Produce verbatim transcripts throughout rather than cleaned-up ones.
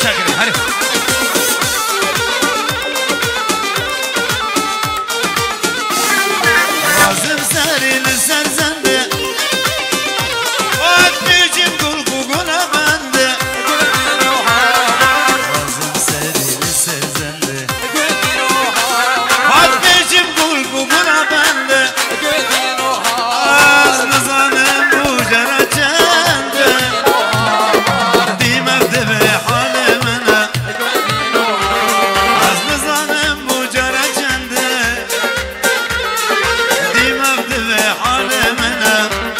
شاكرين هري رازم ساري لسر زنده وقت بيجيب قلب وقنا بنده رازم ساري لسر زنده وقت بيجيب قلب وقنا بنده از نظانم بوجرة جنده دي مبدأ بحال منه از نظانم بوجرة جنده دي مبدأ بحال منه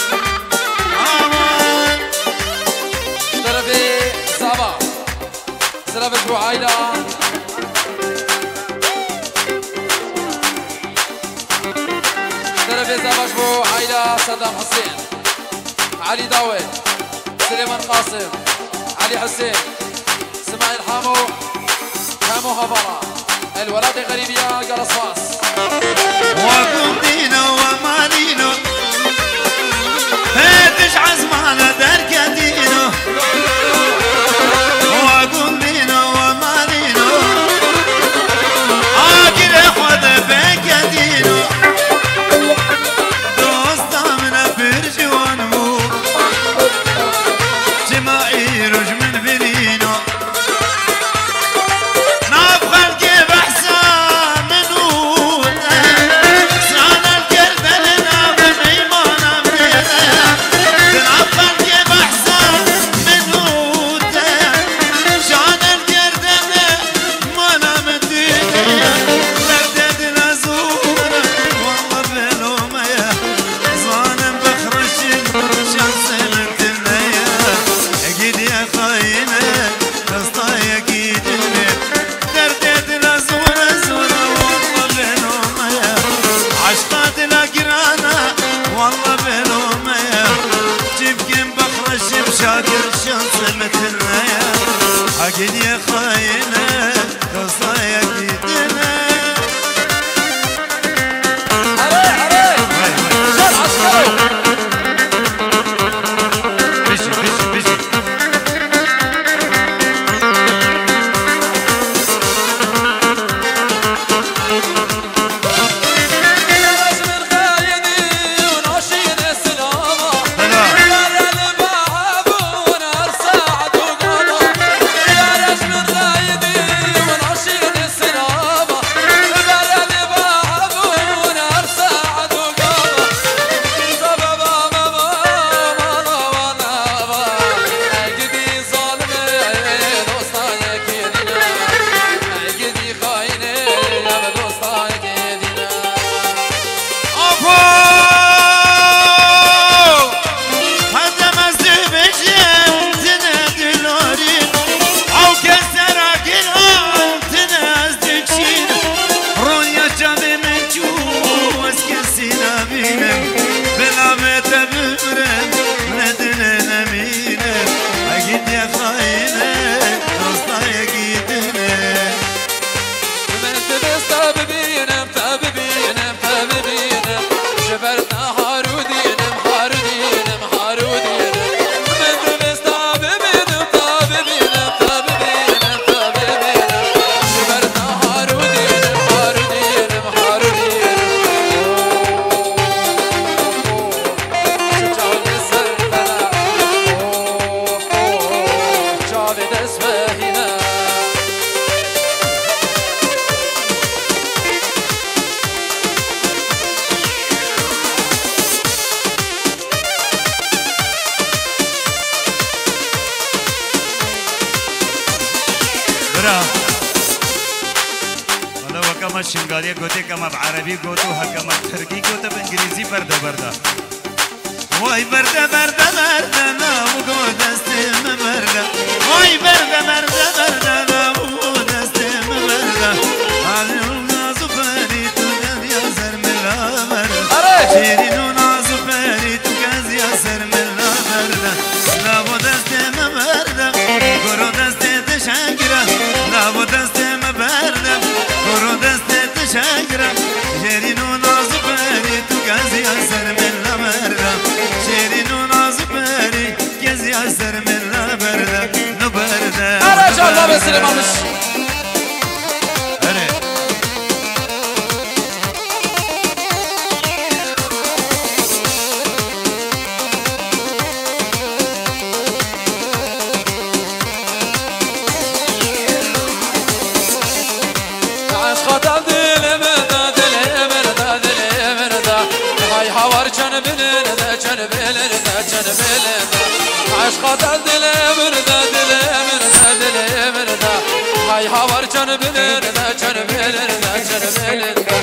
آمان طرفي صعبة طرفي بوعايدة طرفي زباش بوعايدة صدام حسين علي داود سليمان قاسم علي حسين اسماعيل حامو حامو هبرة الولاد غريبية قرص فاس وقوم دينو ومالينو هاتش عزمانا درك دينو وقوم دينو ومالينو آكل اخوة بك دينو دوستا من فرج ونمو جماعي رج من فرينو نافخل كيف احسان منو سانا الكردن نافن ايمانا منينا تنافخل كيف احسان منو شان الكردن مانا مدينة ردد الازورة والله بلومية ظالم بخرشين شمس متنية اكيد يا خاينة قصدي اكيد ردد الازورة زورة والله بلومية عشقات الاقرانة والله بلومية جيبكن بخرشين شاكر شمس متنية اكيد يا خاينة قصدي اكيد حري حري شال عسكري بيجي بيجي بيجي من خايني وناشين السلامة هلا يا الباب ونرسعد وقضى يا رش من خايني وناشين السلامة يا الباب ونرسعد وقضى سبب ما ما ما وانا اجدي ظالمي دوستا يكيدنا اجدي خايني يا دوستا يكيدنا أبو هذا مزيب الجيم تنادلوني أو كسرك الأرض تنازدكشين رؤيا جابي من جوز كسينا بينك بلا متى بمرن ندنا مينك أكيد يا خاينة دوستا يكيدنا من تبستا ببينم تببينم تببينم شبرنا حارودينم حارودينم حارودينم من تبستا ببينم تببينم تببينم تببينم شبرنا حارودينم حارودينم حارودينم شجاع السرنا شعبي تسفهنا برا ولا وكما الشنغالية قوتي كما بعربي قوتو هكما تركي قوتو بانجليزي بردا بردا واي برده برده برده نامو دستم برده واي برده برده برده نامو دستم برده علم نازو فريد و یا زرملا برده شیرین و نازو فريد و یا زرملا برده نامو دستم برده گرو دست تشنگره نامو دستم برده گرو دست تشنگره شیرین و نازو فريد و یا زرملا برده شیرین و نازو فريد یا زرملا برده نو برده سليمان مش عشقات دل مردا دل مردا دل مردا هاي هاور جان بلردا جان بلردا جان بلردا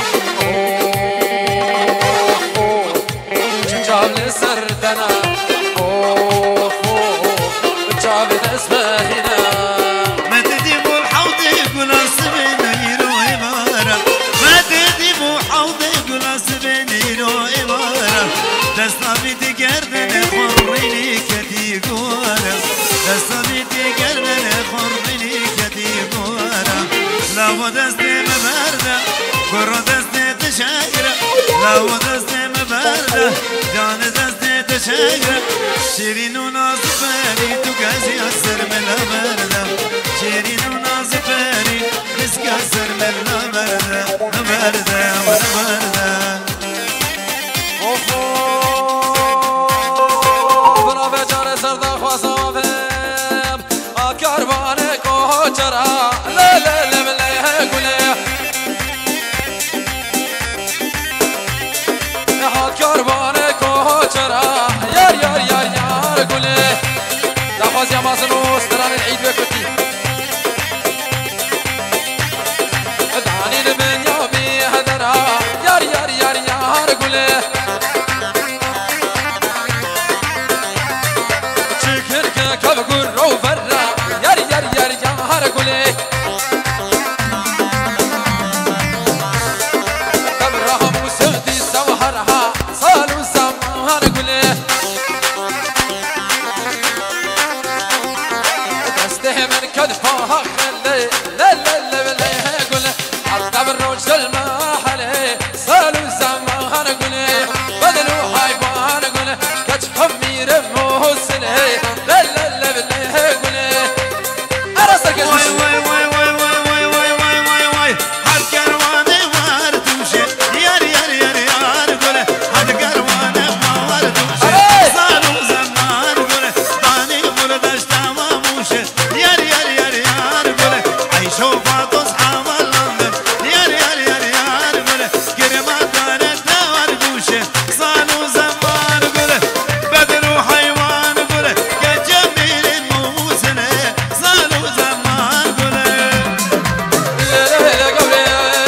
جاب لسردنا اوف جاب اسمهنا ما تديمو الحوض يقول اسبنا يرو اماره ما تديمو الحوض يقول اسبنا يرو اماره دستابي تقردن خريني كتيقورا دستابي تقردن خريني كتيقورا لو دستي مبردة كرو دستي تشاقرا لو دستي مبردة جان دستي تشاقرا شيرين وناصفاني تقاسي أسر من البردة شيرين وناصفاني مسك أسر من البردة البردة والبردة يا مازنوس ترى العيد بكتي ادعاني لمن يومي هدرا يار يار يار يار قولي شكرك كبقول رو فرا يار يار يار يار قولي كبرها موسيقتي سوحرها صالوا سمهر قولي من كدفها خلي لا لا لا لا قول حتى بالرجل ما حلي صالوا زمان قولي بدلوا حيوان قولي كتحمي رموه السنه لا لا لا لا قولي ارسك واي واي واي واي واي واي واي واي واي هاد كرواني وار تمشي يار يار يار يار قولي هاد كرواني وار تمشي صالوا زمان قولي باني قولي دشتا ما موشي شوف تصحى والله يار يار يار يار قوله كرمات كانت دار قوشه صالوا زمان قوله بدر وحيوان قوله كجميل الموسنه صالوا زمان قوله لا لا لا قولي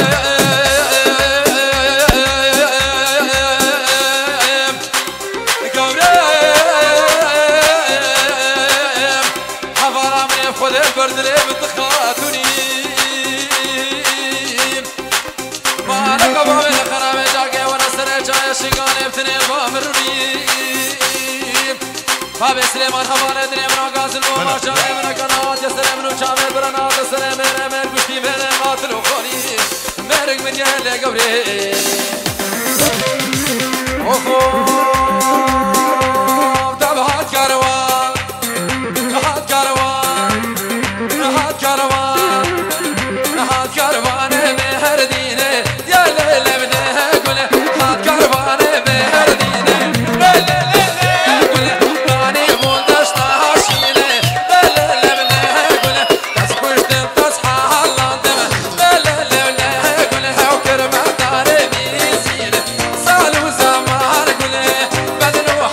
قولي حفر عمري خذ البرد لي بتخاطوني بابي سليمان حوالي دري من عقاز الموما شاي من قناة يسلم من وشامي برنات السلام من امير قشتي من قاتل وخوني ميرق من يهلي قبري اوفو تبهات كاروان تبهات كاروان تبهات كاروان تبهات كاروان مهر ديني يا ليلة بنيه قولي هات كاروان مهر ديني لا لا لا بدلوا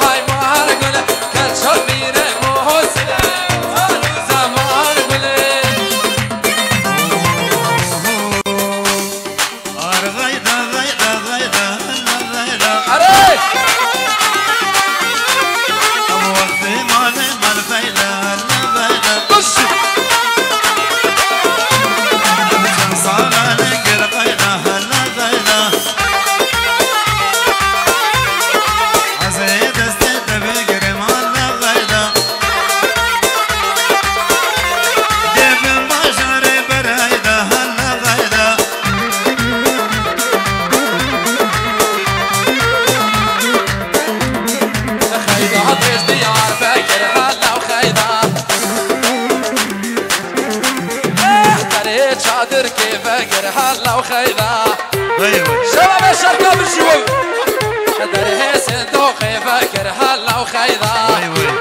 هلا وخيدا ايوه شباب الشركة بالشوي دري صندوقي فاكر هلا وخيدا ايوه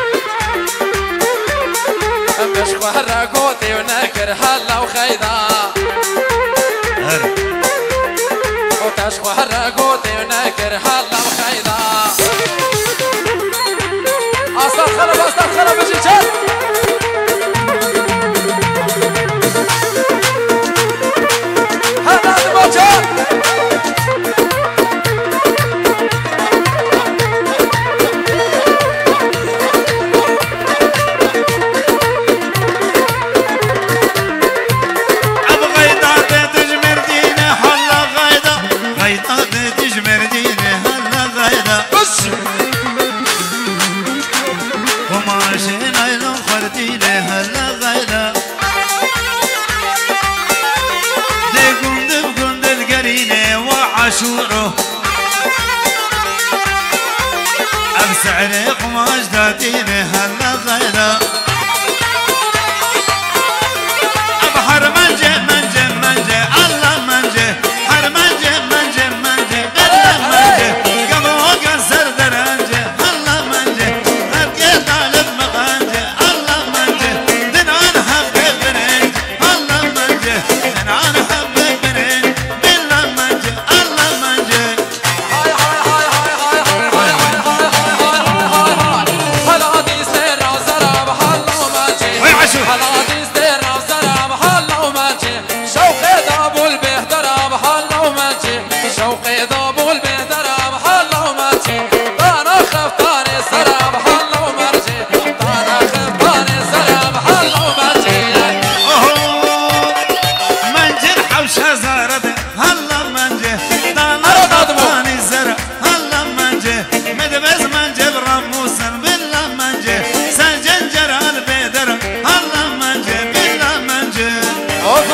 مش خرقوتي ونكر هلا وخيدا وتشخو حرقوتي ونكر هلا وخيدا أصدر خلب أصدر خلب بجيشات هلا دموجات عاشوره أبسعني قماش داتيني هلا غيره أبحر منجه منجه منجه الله منجه حر منجه منجه منجه الله منجه قبل وقت سر درنجه الله منجه أبقي طالب مغنجه الله منجه دنعان حبي برنج الله منجه دنعان حبي برنج بالله منجه الله منجه هاي هاي هاي هاي هاي هاي هاي هاي هاي هاي هلا دي سر زراب هلا وماجي هلا دي سر زراب هلا وماجي شوقي ضابو البهدر هلا وماجي شوقي ضابو البهدر هلا وماجي انا خفتاني سراب هلا ومرجي انا خفتاني سراب هلا وماجي منجر حوشة زارد هلا منجه دانا خطاني زرع هلا منجه مدبس منجه برموسن بالله منجه سنجنجر البيدر هلا منجه بالله منجه اوف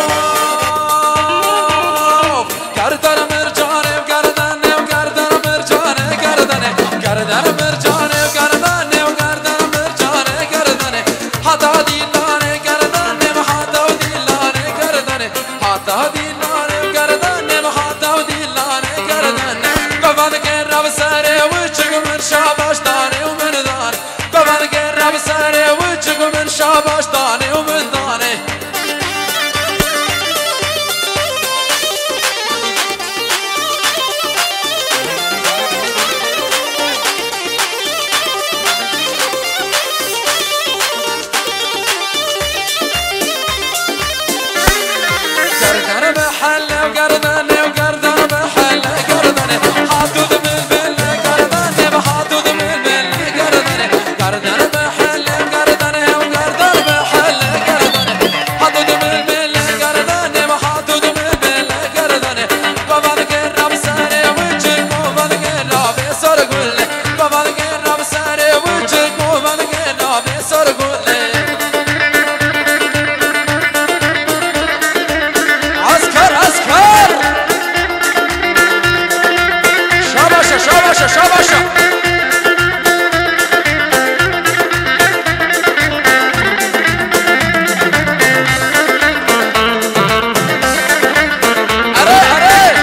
گردن مرجانه گردن گردن مرجانه گردن گردن مرجانه گردن گردن مرجانه گردن حتا دیلانه گردن حتا دیلانه گردن حتا دیلانه گردن حتا دیلانه گردن قبل گرب سره وچگ من شاباش دانه و من دانه قبل گرب سره وچگ من شاباش دانه و من دانه گردن محل گردن گردن محل گردن حدود من بل گردن حدود من بل گردن گردن محل گردن گردن محل گردن حدود من بل گردن حدود من بل گردن بابا گرب سر وجه بابا گرب سر گل بابا گرب سر وجه بابا گرب سر گل عسكر عسكر شاباشا شاباشا شاباشا أري أري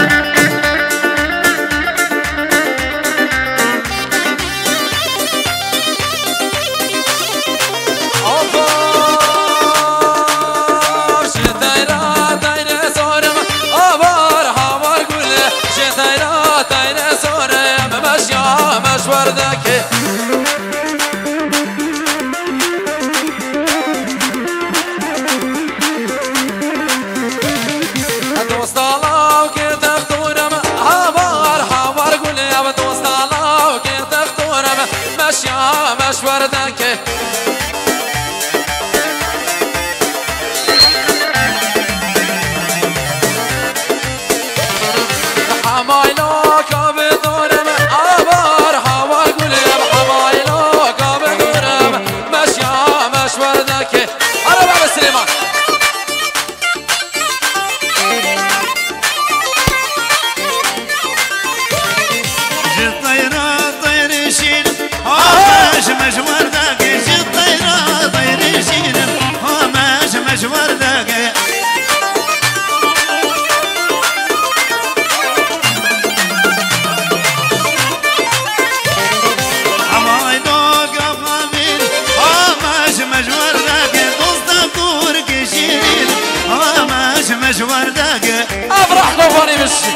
أوبار شتايرا تايرا سورم أوبار هوار قول شتايرا تايرا سورم مشيا مشوار ذاك دوست الله که تختورم هوار هوار قول يا دوست الله که تختورم مشيا مشوار ذاك حمايلو كاب دورم عبار هوا قلب حمايلو كاب دورم مشيا مشوار ذاك أنا بابا سليمان جي طيرة طير شين هامش مشوار ذاك جي طيرة طير شين هامش مشوار ذاك مش وردك افرح قواني بشي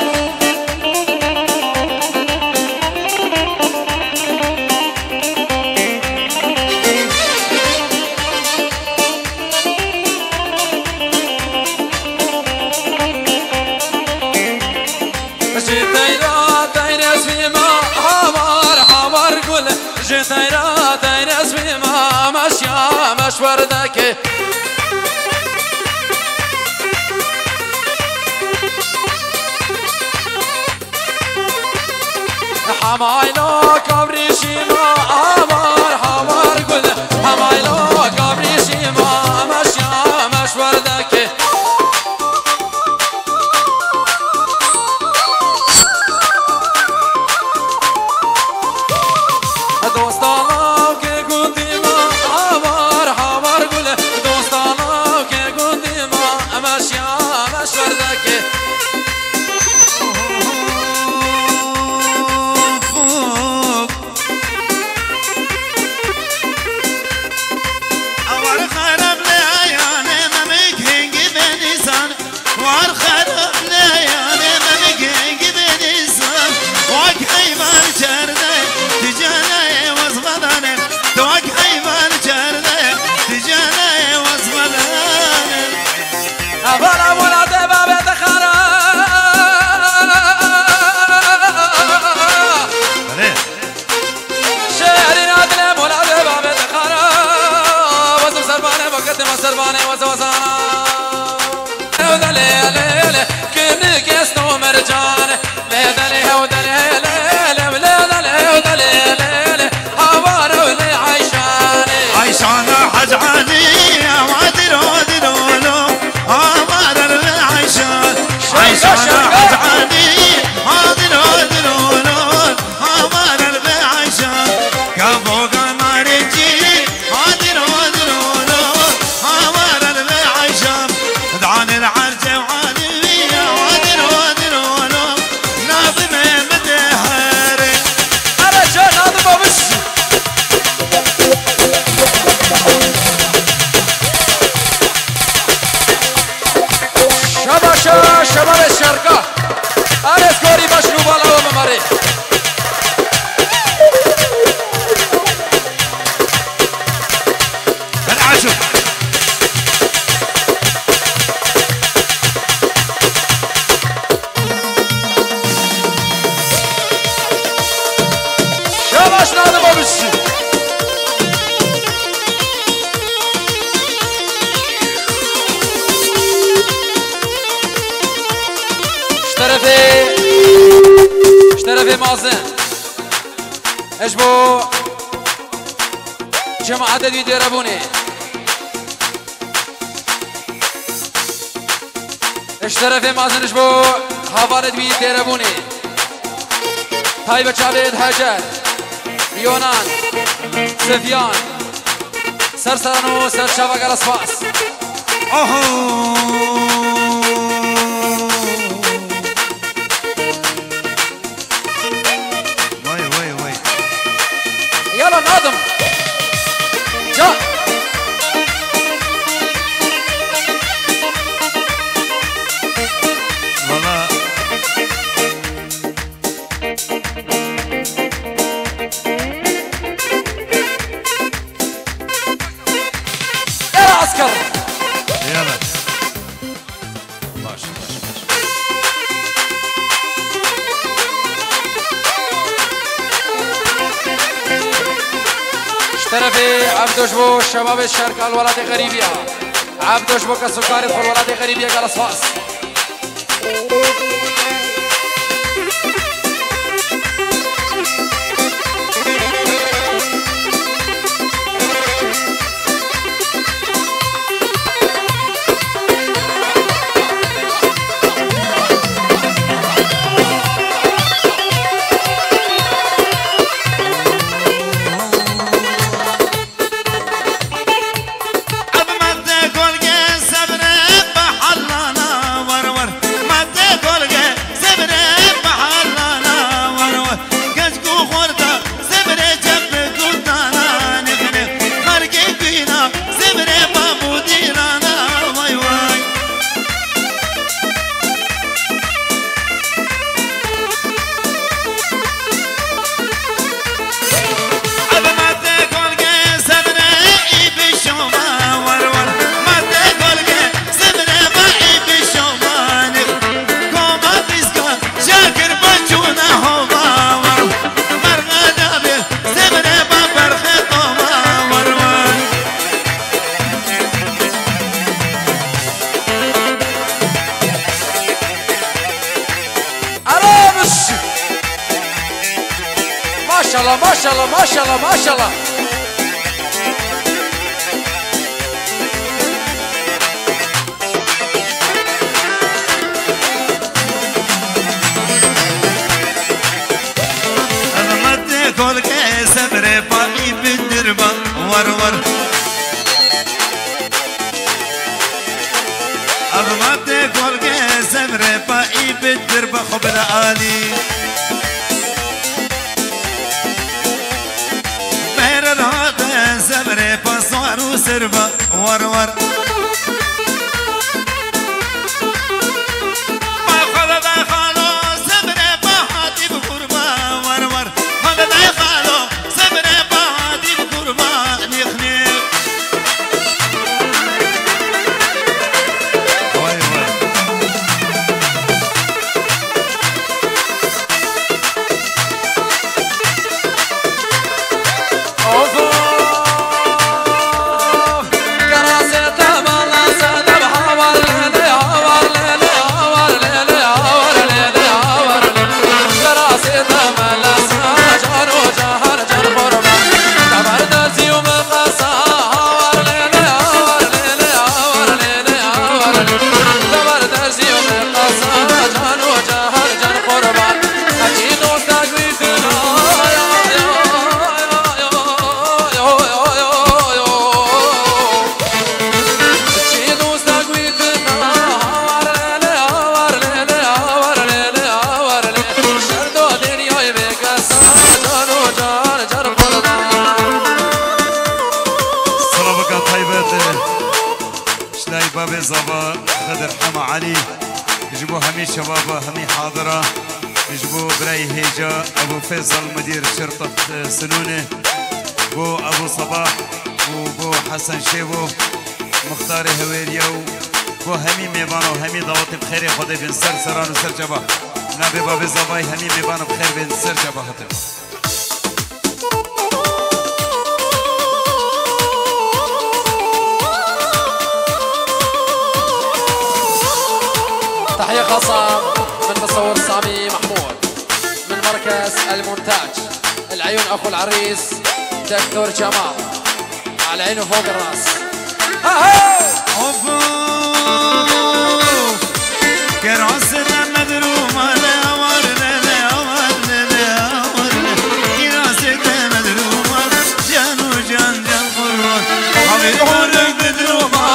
جيتيرا تينس في ما حمر حمر قول جيتيرا تينس في ما مشيا مش وردك حمايلو كبري شيما حمر حمر قول حمايلو كبري شيما مشيا مش وردك دوستانو که گوندی ما حمر حمر قول دوستانو که گوندی ما مشيا مش وردك سربانه وزوزانا ودلي ليلي كني كيسنو مرجان ليدلي ودلي ليلي وليدلي ودلي ليلي حوار ولي عيشاني عيشانا حجعاني وادر ودلولو عمار العيشان عيشانا حجعاني وادر ودلولو عمار العيشان كابو قمرجي وادر ودلولو عمار العيشان دعان العرجة وعاني وادر ودلولو ناظم مدهري أنا شو ناظم بس شباشا شباب الشركة أنا سكوري مشروب على وممري العشر شباش ناظم بس اشترفي اشترفي مازن ايش بو جماعة دي ديرابوني اشترفي مازن ايش بو حوالي دي ديرابوني طيبة شابيد هاجر يونان سفيان سرسرانو سرشافا قرصفاس اوه يلا ناظم جا والله يلا عسكر يلا ماشي ماشي ماشي اشترفي عبدوش بو شباب الشركة الولاد غريبية عبدوش بو كسكاري في الولاد غريبية قلصفاس صبر بحلنا ورور ما تقول الله ما شاء الله ما شاء الله ما شاء الله. أغمت كل كسبر باقي بالدربة ور ور. أغمت كل كسبر باقي بالدربة خبر عالي. بير الهذا سبر بصار وسربة ور ور. بابي زبا خضر حما علي يجيبوا همي شبابا همي حاضرة يجيبوا براي هيجا أبو فيصل مدير شرطة سنونة بو أبو صباح وبو حسن شيبو مختار هويريو بو همي ميبانو همي ضواتي بخير خدي بن سر سران وسر جبا نبي بابي زباي همي ميبانو بخير بن سر جبا خطب. تحية خاصة من مصور سامي محمود من مركز المونتاج العيون أخو العريس دكتور جمال على عينه فوق الراس. كراسنا مدرومة لا ورنا لا ورنا لا ورنا كراسنا مدرومة جانو جان جان قرون حبيب قرب مدرومة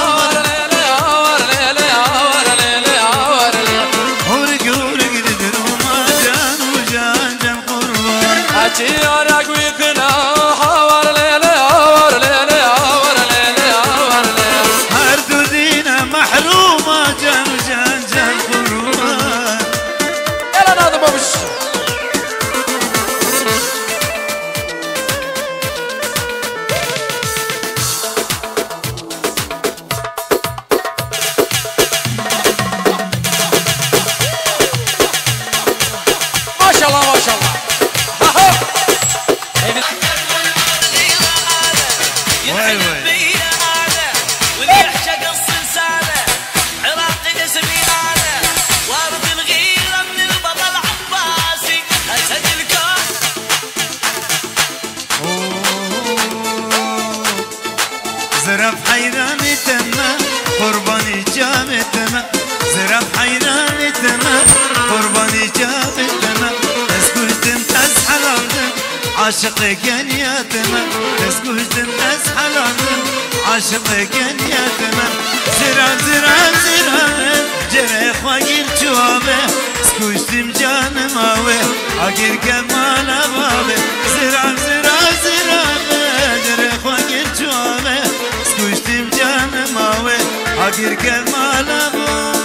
زرف حيراني تما قرباني جابتنا زرف حيراني تما قرباني جابتنا تسكوشتم تسحلالدم عاشق كنياتنا تسكوشتم تسحلالدم عاشق كنياتنا زرف زرف زرف جري خواقير جوابه سكوشتم جانم آوه عقير كمال أبابه زرف زرف زرف جري خواقير جوابه سكوشتم جانم آوه عقير كمال أبابه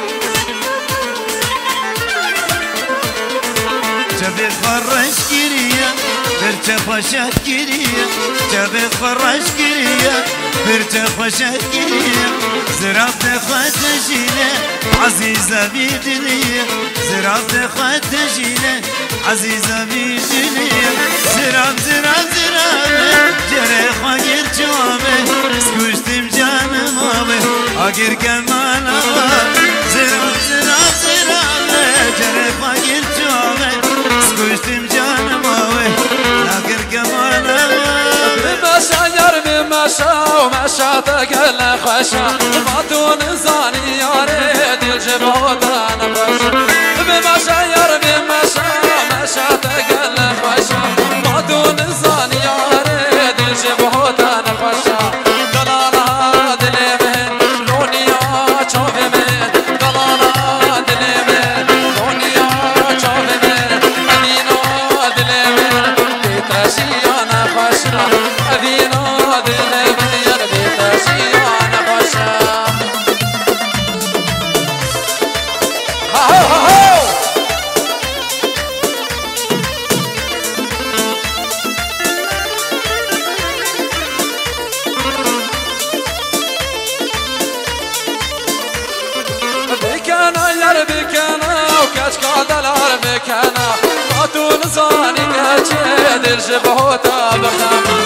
جبت فرش كريم گریه برچه خوشت گریه جبت خراش گریه برچه خوشت گریه زرافت خود جینه عزیزه بی دلیه زرافت خود جینه عزیزه بی دلیه زراف زراف زرافه جره خواهیر جوابه سکوشتیم جانم آبه آگیر کمان آبه زراف زراف زرافه جره خواهیر جوابه سکوشتیم جانم آبه آگیر کمان آبه بمشا یار بمشا ومشا تقل خشا ما دون زاني ياري دل جبهتان خشا بمشا يار بمشا ومشا تقل خشا ما دون زاني ياري دل جبهتان خشا دلالا دلي من دنيا شوف من دلالا دلي من دنيا شوف من أدينا دلي من بيترشي أنا خشا أدينا دلي من بيترشي أنا خشا ها ها ها بكنا يار بكنا وكشكاد العرب بكنا ما تونساني كشد الجبهة بخنا